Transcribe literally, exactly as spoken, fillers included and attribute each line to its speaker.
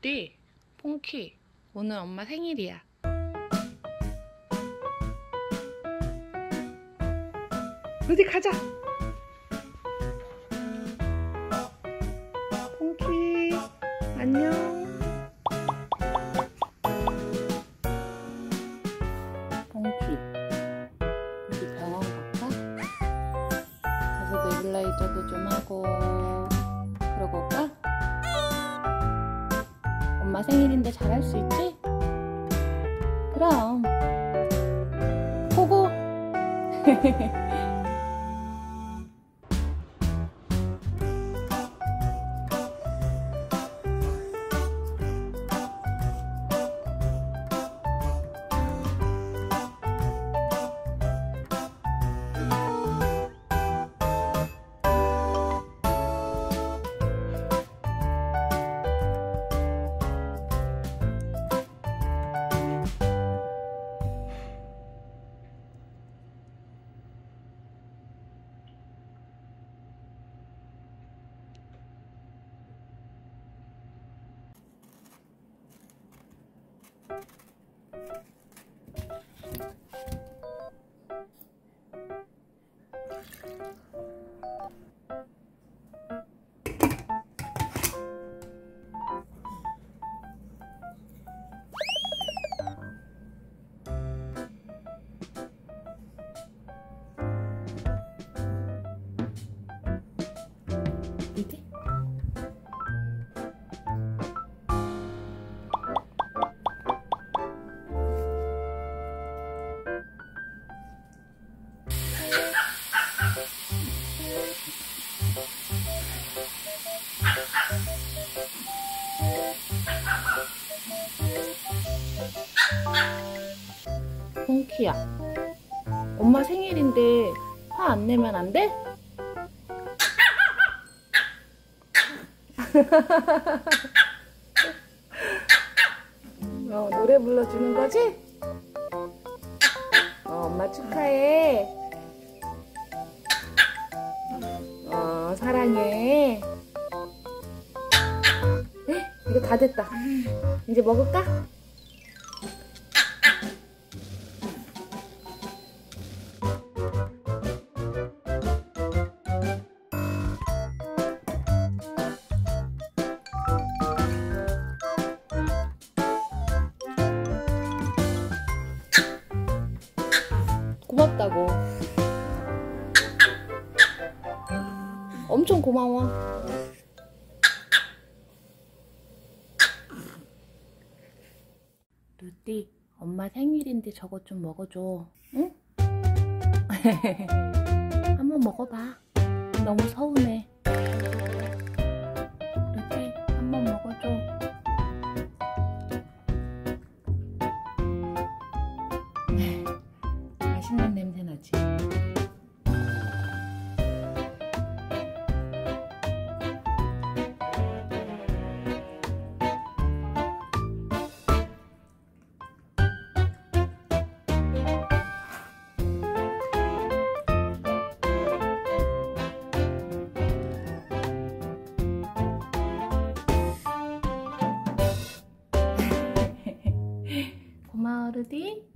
Speaker 1: 루디, 퐁키, 오늘 엄마 생일이야. 루디 가자. 퐁키 안녕. 퐁키 우리 병원 갈까? 가서 네뷸라이저도 좀 하고 그러고 올까? 엄마 생일인데 잘할 수 있지? 그럼 보고. 루디? 퐁키야, 엄마 생일인데 화 안 내면 안 돼? 어, 노래 불러주는 거지? 어, 엄마 축하해. 어, 사랑해. 에? 이거 다 됐다. 이제 먹을까? 고맙다고. 엄청 고마워. 루디, 엄마 생일인데 저거 좀 먹어줘. 응? 한번 먹어봐. 너무 서운해. 루디, 한번 먹어줘. 맛있는 냄새 나지? 고마워, 루디.